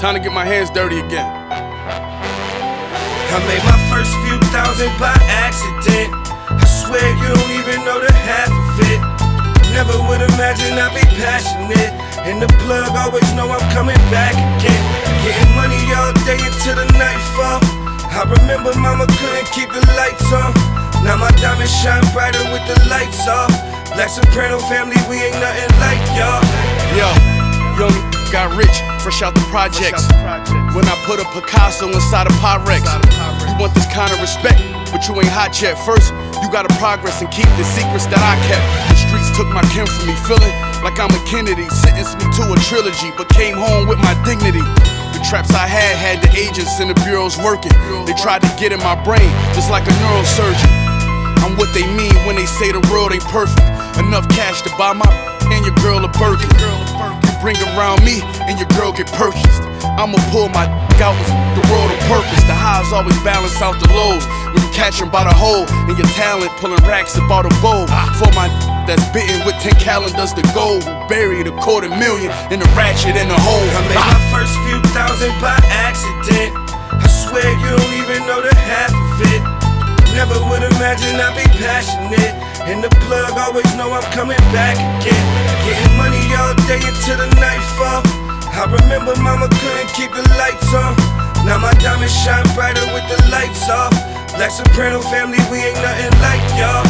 Time to get my hands dirty again. I made my first few thousand by accident. I swear you don't even know the half of it. Never would imagine I'd be passionate. And the plug always know I'm coming back again. Getting money all day until the nightfall. I remember mama couldn't keep the lights on. Now my diamonds shine brighter with the lights off. Black Soprano family, we ain't nothing like y'all. Yo, young got rich, fresh out the projects. When I put a Picasso inside a Pyrex. You want this kind of respect, but you ain't hot yet. First, you gotta progress and keep the secrets that I kept. The streets took my kin from me, feeling like I'm a Kennedy. Sentenced me to a trilogy, but came home with my dignity. The traps I had the agents and the bureaus working. They tried to get in my brain, just like a neurosurgeon. I'm what they mean when they say the world ain't perfect. Enough cash to buy my and your girl a Birkin. You bring around me and your girl get purchased. I'ma pull my out with the world on purpose. The highs always balance out the lows. When you catch them by the hole and your talent pulling racks about a bowl. For my that's bitten with 10 calendars to go. Buried $250,000 in the ratchet in the hole. I made my first few thousand by accident. I swear you don't even know the half of it. Never would imagine I'd be passionate. And the plug always know I'm coming back again. Getting money all day until the nightfall. I remember mama couldn't keep the lights on. Now my diamonds shine brighter with the lights off. Black Soprano family, we ain't nothing like y'all.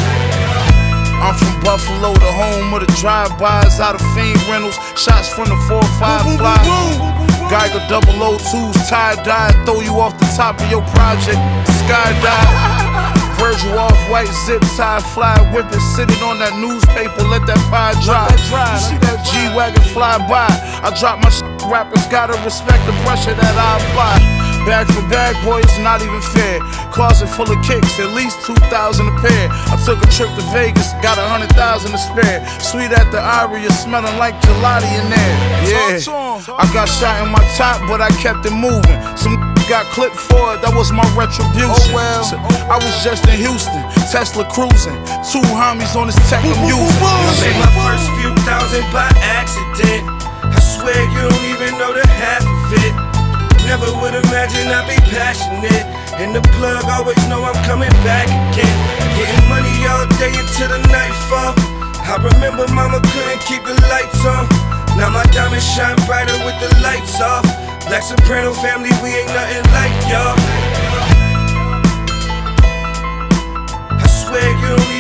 I'm from Buffalo, the home of the drive-bys, out of Fiend Rentals, shots from the 4-5 fly. Geiger 002s, tie-dye, throw you off the top of your project, skydive. Virgil off-white, zip-tie, fly whipping, sitting on that newspaper, let that pie dry. You see that G-Wagon fly by, I drop my rappers gotta respect the pressure that I apply. Bag for bag, boy, it's not even fair. Closet full of kicks, at least 2,000 a pair. I took a trip to Vegas, got 100,000 to spare. Sweet at the Aria, smelling like gelati in there. Yeah, I got shot in my top, but I kept it moving. Some got clipped for it, that was my retribution. So, I was just in Houston, Tesla cruising. 2 homies on this tech I'm using. I made my first few thousand by accident. I swear you don't even know the half of it. Never would imagine I'd be passionate. And the plug always know I'm coming back again. Getting money all day until the nightfall. I remember mama couldn't keep the lights on. Now my diamonds shine brighter with the lights off. Black Soprano family, we ain't nothing like y'all. I swear you don't